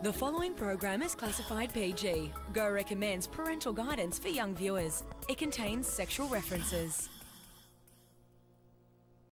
The following program is classified PG. Go recommends parental guidance for young viewers. It contains sexual references.